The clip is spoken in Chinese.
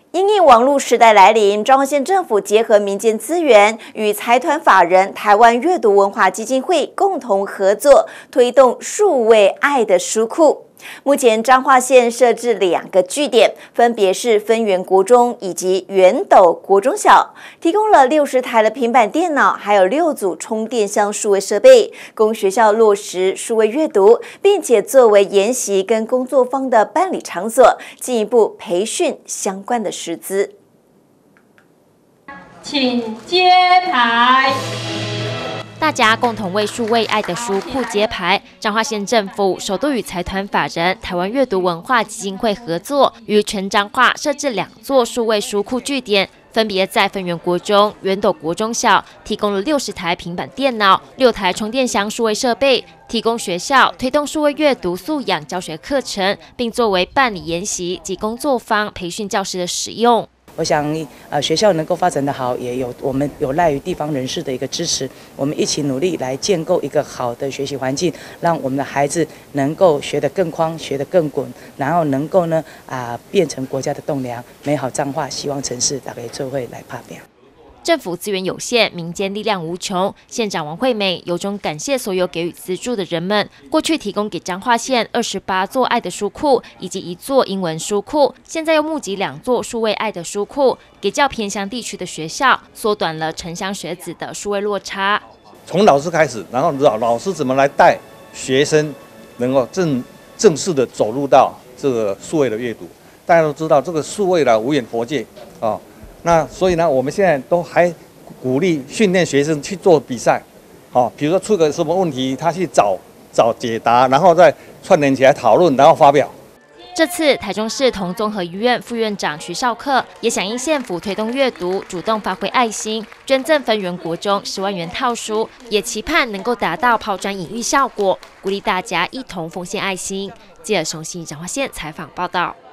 因应网络时代来临，彰化县政府结合民间资源，与财团法人台湾阅读文化基金会共同合作，推动数位爱的书库。目前彰化县设置2个据点，分别是分园国中以及圆斗国中小，提供了60台的平板电脑，还有6组充电箱数位设备，供学校落实数位阅读，并且作为研习跟工作坊的办理场所，进一步培训相关的师资。 请揭牌。 大家共同为数位爱的书库揭牌。彰化县政府首度与财团法人台湾阅读文化基金会合作，于全彰化设置2座数位书库据点，分别在分园国中、圆斗国中小，提供了60台平板电脑、6台充电箱数位设备，提供学校推动数位阅读素养教学课程，并作为办理研习及工作坊培训教师的使用。 我想，学校能够发展得好，也有我们有赖于地方人士的一个支持，我们一起努力来建构一个好的学习环境，让我们的孩子能够学得更宽，学得更滚，然后能够呢变成国家的栋梁。美好彰化，希望城市大家做伙来拍拼。 政府资源有限，民间力量无穷。县长王惠美由衷感谢所有给予资助的人们。过去提供给彰化县28座爱的书库，以及1座英文书库，现在又募集2座数位爱的书库，给较偏乡地区的学校，缩短了城乡学子的数位落差。 从老师开始，然后老师怎么来带学生，能够正式的走入到这个数位的阅读。大家都知道，这个数位的无远弗届啊。那所以呢，我们现在都还鼓励训练学生去做比赛，比如说出个什么问题，他去找解答，然后再串联起来讨论，然后发表。 这次台中市同综合医院副院长徐绍克也响应县府推动阅读，主动发挥爱心，捐赠分园国中10万元套书，也期盼能够达到抛砖引玉效果，鼓励大家一同奉献爱心。记者熊信彰化县采访报道。